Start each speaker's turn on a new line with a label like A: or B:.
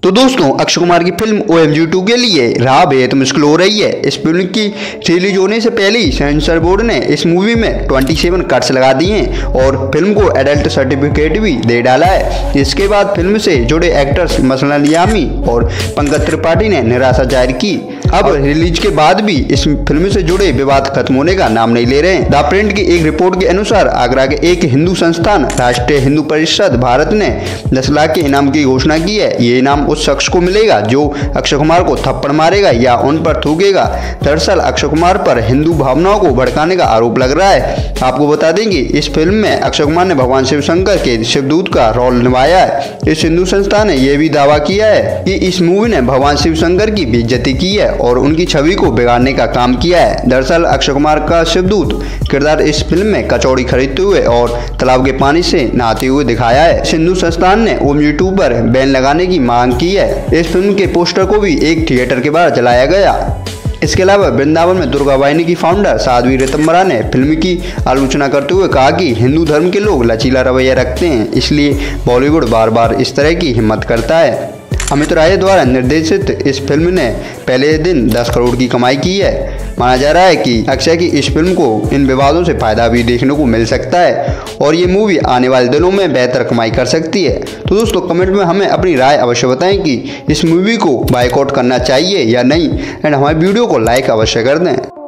A: तो दोस्तों, अक्षय कुमार की फिल्म OMG 2 के लिए राह बेहद मुश्किल हो रही है। इस फिल्म की रिलीज होने से पहले ही सेंसर बोर्ड ने इस मूवी में 27 कट्स लगा दिए हैं और फिल्म को एडल्ट सर्टिफिकेट भी दे डाला है। इसके बाद फिल्म से जुड़े एक्टर्स मसलन यामी और पंकज त्रिपाठी ने निराशा जाहिर की। अब रिलीज के बाद भी इस फिल्म से जुड़े विवाद खत्म होने का नाम नहीं ले रहे हैं। द प्रिंट की एक रिपोर्ट के अनुसार आगरा के एक हिंदू संस्थान राष्ट्रीय हिंदू परिषद भारत ने 10 लाख के इनाम की घोषणा की है। ये इनाम उस शख्स को मिलेगा जो अक्षय कुमार को थप्पड़ मारेगा या उन पर थूकेगा। दरअसल अक्षय कुमार पर हिंदू भावनाओं को भड़काने का आरोप लग रहा है। आपको बता दें कि इस फिल्म में अक्षय कुमार ने भगवान शिव शंकर के शिवदूत का रोल निभाया है। इस हिंदू संस्था ने यह भी दावा किया है कि इस मूवी ने भगवान शिव शंकर की बेइज्जती की है और उनकी छवि को बिगाड़ने का काम किया है। दरअसल अक्षय कुमार का शिवदूत किरदार इस फिल्म में कचौड़ी खरीदते हुए और तालाब के पानी से नहाते हुए दिखाया है। हिंदू संस्थान ने OMG 2 पर बैन लगाने की मांग की है। इस फिल्म के पोस्टर को भी एक थिएटर के बाहर जलाया गया। इसके अलावा वृंदावन में दुर्गा वाहिनी की फाउंडर साध्वी ऋतंबरा ने फिल्म की आलोचना करते हुए कहा कि हिंदू धर्म के लोग लचीला रवैया रखते हैं, इसलिए बॉलीवुड बार बार इस तरह की हिम्मत करता है। अमित राय द्वारा निर्देशित इस फिल्म ने पहले दिन 10 करोड़ की कमाई की है। माना जा रहा है कि अक्षय की इस फिल्म को इन विवादों से फायदा भी देखने को मिल सकता है और ये मूवी आने वाले दिनों में बेहतर कमाई कर सकती है। तो दोस्तों, कमेंट में हमें अपनी राय अवश्य बताएं कि इस मूवी को बायकॉट करना चाहिए या नहीं, एंड हमारे वीडियो को लाइक अवश्य कर दें।